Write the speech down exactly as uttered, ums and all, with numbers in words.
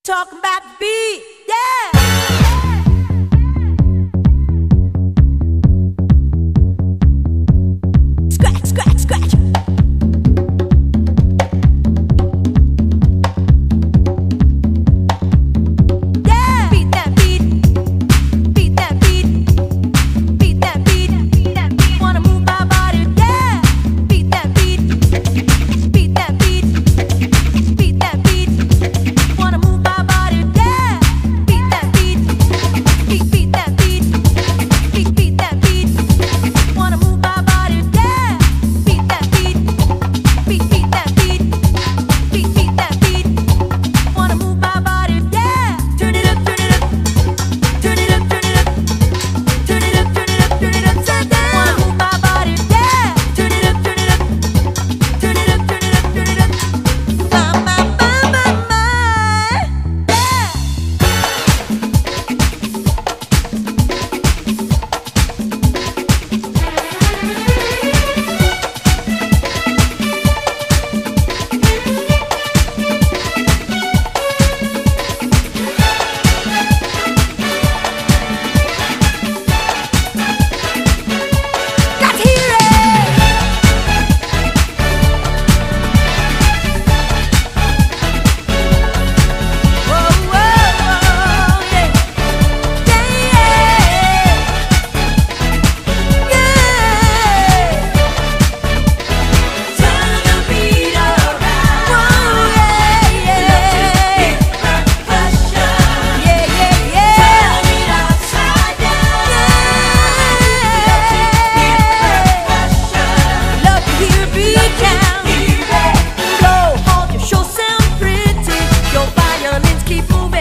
Talking about the beat, yeah. Scratch, scratch, scratch. Yeah. Beat that beat. Beat that beat. Beat that beat. Beat that beat. Wanna move my body, yeah. Beat that beat. Beat that beat. Beat that beat. Wanna move my body, yeah. Beat that beat. Beat, beat that beat. Beat, beat that beat. Wanna move my body, yeah. Beat that beat. Beat, beat that beat. Beat, beat that beat. Wanna move my body, yeah. Turn it up, turn it up. Turn it up, turn it up. Turn it up, turn it up, turn it up, turn down. Wanna move my body, yeah. Turn it up, turn it up. Turn it up, turn it up, turn it up. My, my, my, my, my. Yeah. Got to hear it. Whoa, whoa, whoa, yeah. Yeah, yeah. Turn the beat around. Whoa, yeah, yeah. Yeah, yeah, yeah. Turn it upside down. Yeah. Love to hear a beat down. Blow on your show, sound pretty. Your violins keep moving.